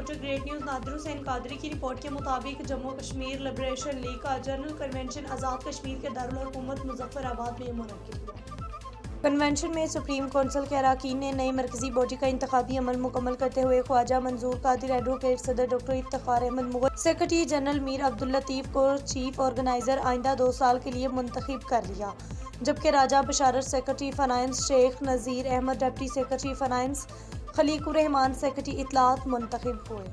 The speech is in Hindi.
Reporter great news Nadir Hussain Qadri की रिपोर्ट के मुताबिक जम्मू कश्मीर लिबरेशन लीग का जनरल कन्वेंशन आज़ाद कश्मीर के दारुल हुकूमत मुजफ्फराबाद में मुनक्किद हुआ। कन्वेंशन में सुप्रीम कौंसिल के अरकान ने नई मरकजी बॉडी का इंतखाबी अमल मुकम्मल करते हुए ख्वाजा मंजूर कादिर, एडवोकेट सदर doctor Iftikhar Ahmed Mughal, secretary general Mir Abdul Latif को चीफ ऑर्गेनाइजर आइंदा 2 साल के लिए मुंतखब कर लिया, जबकि Raja Basharat secretary finance, Sheikh Nazir Ahmed deputy secretary finance, Khaliqur Rahman secretary इत्तलात मुंतखब हुए।